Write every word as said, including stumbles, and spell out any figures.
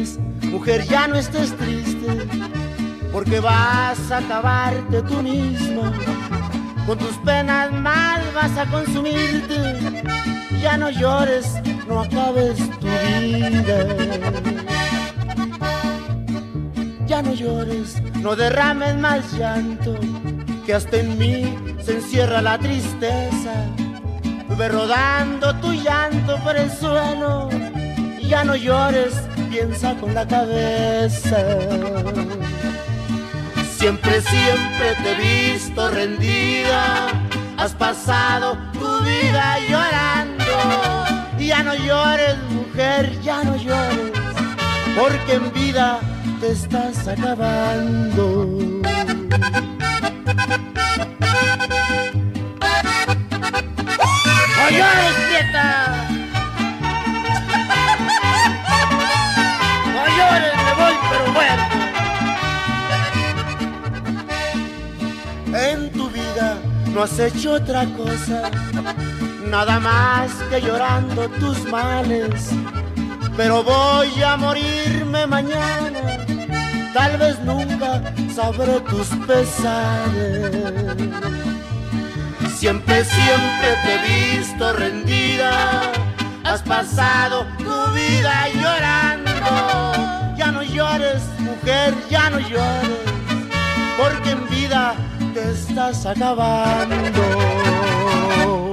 llores, mujer, ya no estés triste, porque vas a acabarte tú misma. Con tus penas mal vas a consumirte. Ya no llores, no acabes tu vida. Ya no llores, no derrames más llanto, que hasta en mí se encierra la tristeza. Ve rodando tu llanto por el suelo. Ya no llores, piensa con la cabeza. Siempre, siempre te he visto rendida. Has pasado tu vida llorando. Ya no llores, mujer, ya no llores, porque en vida te estás acabando. ¡No llores, prieta! ¡No llores, me voy pero muerto! En tu vida no has hecho otra cosa, nada más que llorando tus males. Pero voy a morirme mañana, tal vez nunca sabré tus pesares. Siempre, siempre te he visto rendida. Has pasado tu vida llorando. Ya no llores, mujer, ya no llores, porque en vida te estás acabando.